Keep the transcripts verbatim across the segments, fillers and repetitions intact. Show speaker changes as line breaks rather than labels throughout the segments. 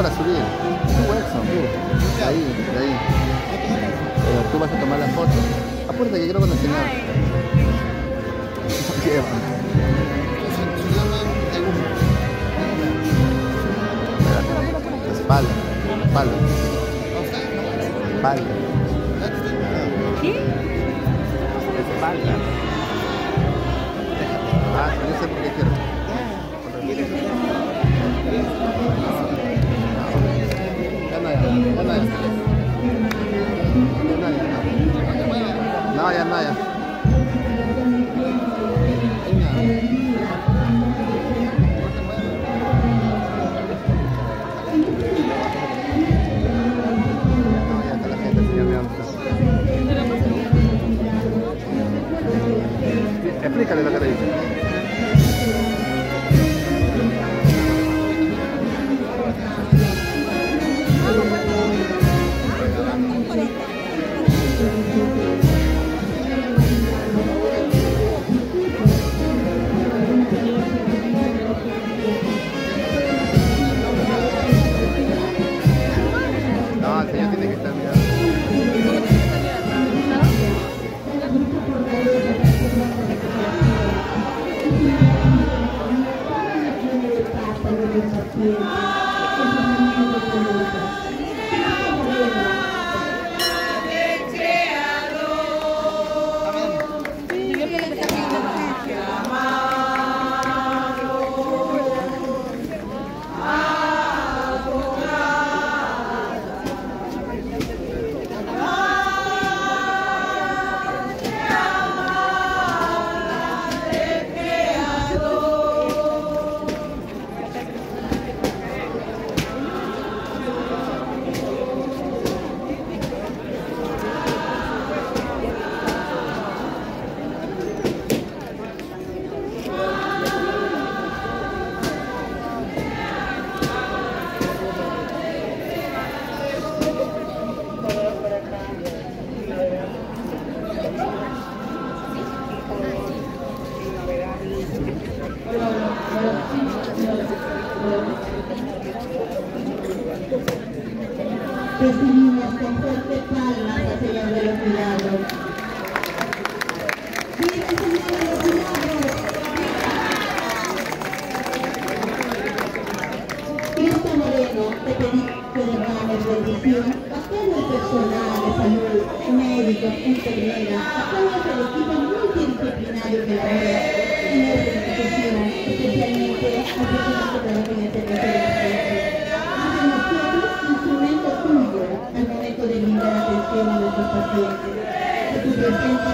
para subir. Tú, Exxon, tú. De ahí, de ahí. Pero tú vas a tomar la foto. Apúrate que quiero con el señor. Lleva. Espalda, espalda. Espalda.
¿Qué?
Espalda. Ah, yo sé por qué quiero. Ya no, ya no, ya no, ya. No, ya no, ya. Explícale lo que le dice. No, el señor tiene que estar mirando.
Recibimos con fuerte palmas al Señor de los Milagros. ¡Viva el Señor de los Milagros! Cristo Moreno, te pedí que derrames bendición a todo el personal de salud, médicos, enfermeras, a todo el equipo multidisciplinario que labora en esta institución, especialmente al personal que trabaja en el servicio de la gente. Haz de nosotros instrumento tuyo al momento de brindar atención a nuestros pacientes. Que tu presencia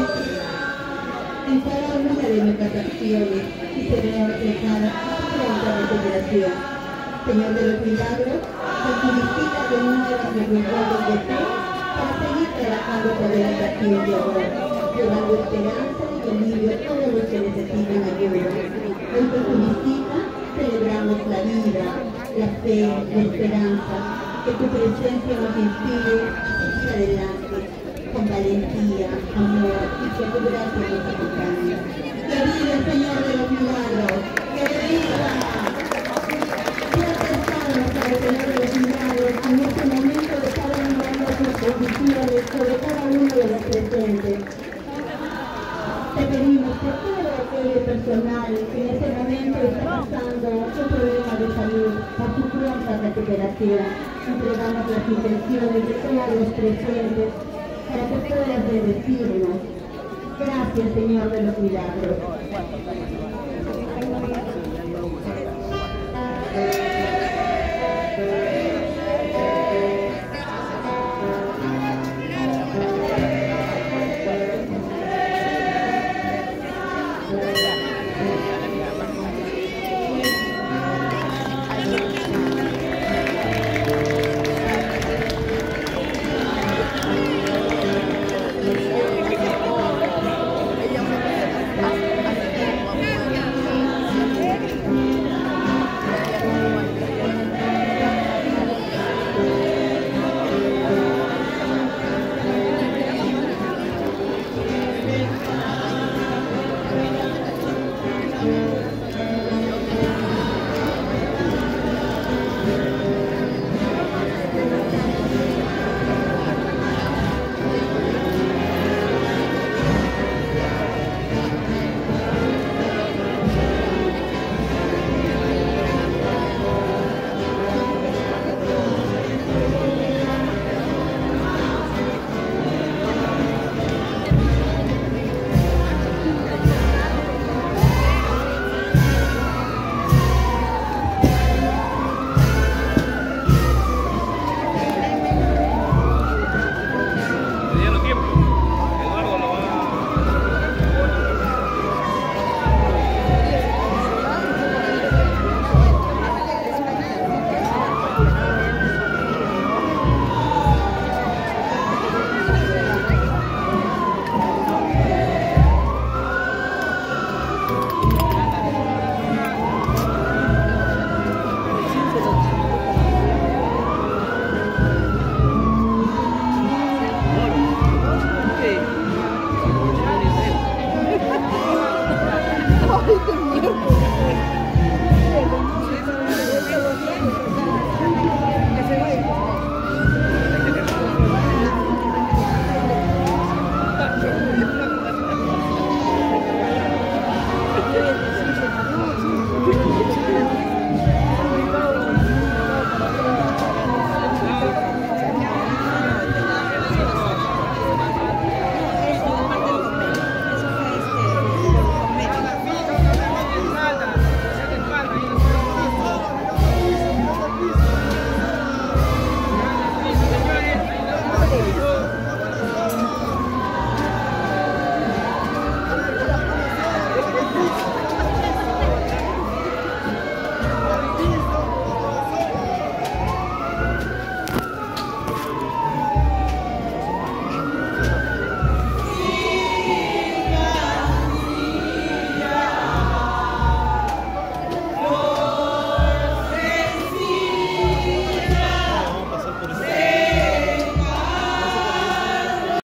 en cada una de nuestras acciones y se vea reflejada pronta recuperación. Señor de los Milagros, que purifica con nuevas revoluciones de fe para seguir trabajando por el atractivo de amor, llevando esperanza y alivio a todos los que necesitan ayuda. Hoy por tu visita celebramos la vida, la fe, la esperanza, que tu presencia nos inspire a seguir adelante, con valentía, amor y que tu gracia nos acompañe. ¡Que viva el Señor de los Milagros! ¡Que viva! Señor de los Milagros, en este momento de cada una de nuestras posiciones, sobre cada uno de los presentes. Te pedimos que todo aquel personal que en este momento está pasando un problema de salud por su pronta recuperación, entregamos las intenciones de todos los presentes para que puedas bendecirnos. Gracias, Señor de los Milagros.